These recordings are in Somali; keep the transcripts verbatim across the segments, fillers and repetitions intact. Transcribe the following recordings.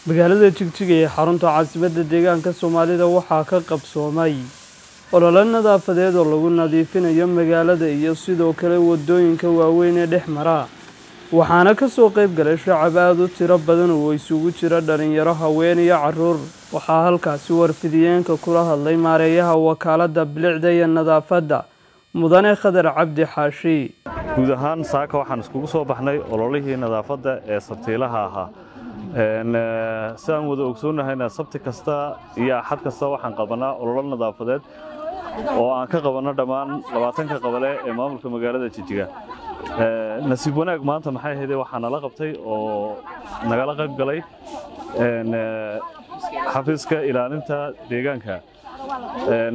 magaalada Jigjiga ee xarunta caasimadda deegaanka Soomaalida waxaa ka qabsoomay olole nadaafadeed oo lagu nadiifinayo magaalada iyo sidoo kale wadooyinka waaweyn ee dhex mara waxaana ka soo qayb galay shacab aad u tiro badan oo isugu jira dhalinyaro haween iyo caruur waxaa halkaasi warfidiyeenka kula hadlay maareeyaha wakaaladda bilicda iyo nadaafadda mudane Khadar Cabdi Xaashi guud ahaan saaka waxaan iskugu soo baxnay ololihii nadaafadda ee sabtiilaha ahaa een saan wada ogsoonahayna sabti kasta iyo axad kasta waxaan qabanaa olole nadaafadeed oo aan ka qabano dhammaan labaatanka qabale ee maamulka magaalada Jigjiga ee nasiib wanaag maanta maxay ahayd waxaan la qabtay oo nagala qayb galay een xafiiska ilaalinta deegaanka een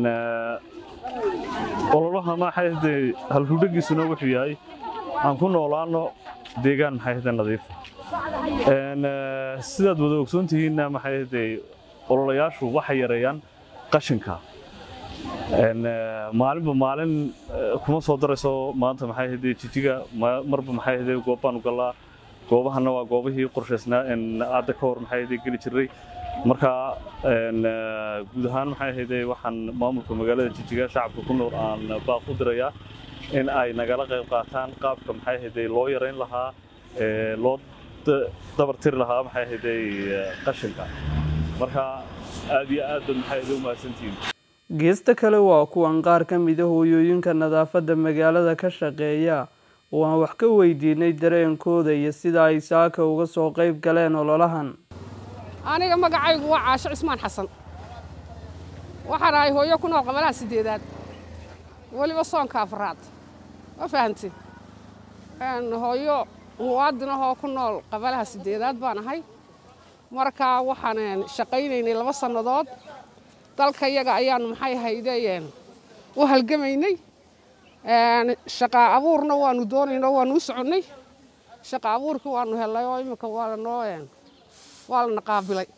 ololaha maxay ahayd halgudhigiisuna wuxuu yahay aan ku noolaano deegaan maxay ahayd nadiif een sidaad wada ogsoontihiin maxay ahayd ololayaashu waxay yareeyaan qashinka een maalinba maalin kuma soo darayso maanta maxay ahayd Jigjiga marba maxay ahayd goobaan u galaa goobahana waa goobihii qorshaysnaa in aad ka hor maxay ahayd gali jiray marka een guud ahaan maxay ahayd waxaan maamulka magaalada Jigjiga shacabka ku nool aan baaq u dirayaa in ay nagala qayb qaataan qaabka maxay ahayd loo yareyn lahaa ee loo dabar tir lahaa maxay ahayd qashinka marka aad iyo aad maxay ahayd u mahadsantiin geesta kale waa kuwan qaar ka mid ah hooyooyinka nadaafadda magaalada ka shaqeeya oo aan wax ka weydiinay dareenkooda iyo sida ay saaka uga soo qayb galeen ololahan aniga magacaygu waa Caasho Cismaan Xasan waxaan ahay hooyo ku nool qabalaha sideedaad waliba soonka afraad ma fahanti aan hooyo muwaadin ah oo ku nool qabalaha sideedaad baan ahay marka waxaan shaqaynaynay laba sanadood dalka iyaga ayaan maxay haydeen u halgamaynay een shaqa abuurna waanu doonaynaa waanu u soconay shaqa abuurkii waanu helay oo imika waa noo een waa la naqaabilay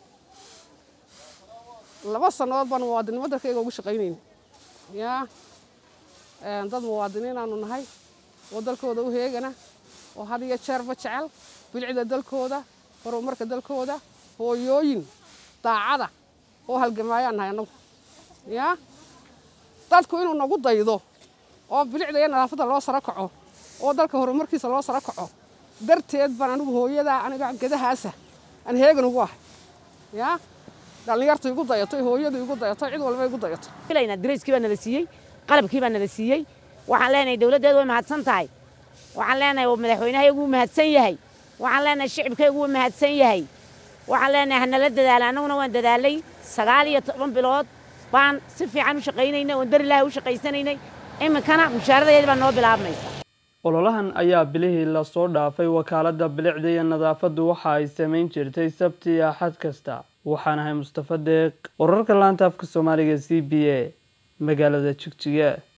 laba sanadood baan muwaadinimada dalkayga ugu shaqaynaynay yaa een dad muwaadiniin aanu nahay oo dalkooda u heegana oo had iyo jeer ba jecel bilicda dalkooda horumarka dalkooda hooyooyin daacada oo halgamayaan nahay anagu yaa dadku inuu nagu daydo oo bilicda iyo nadaafadda loo sara kaco oo dalka horumarkiisa loo sara kaco darteed baan anigu hooyada aniga gadahaasa aan heegan ugu ah yaa dhalinyartu igu dayato hooyadu igu dayato cid walba igu dayato filayna dariiskii baa nala siiyay qalabkii baa nala siiyay waxaan leenahay dawladdeedu way mahadsan tahay waxaan leenahay madaxweynaha uu mahadsan yahay waxaan leenahay shacabkaygu uu mahadsan yahay waxaan leenahay hanala dadaal anaguna waan dadaalay sagaal iyo toban bilood baan si fiican u shaqaynaynay oo dar ilaahay u shaqaysanaynay iminkana mushaaradeeda baa noo bilaabmaysa ololahan ayaa bilihii la soo dhaafay wakaaladda bilicda iyo nadaafaddu waxa ay samayn jirtay sabti iyo axad kasta waxaan ahay Mustafa Deeq wararka laanta afka Soomaaliga C B A magaalada Jigjiga.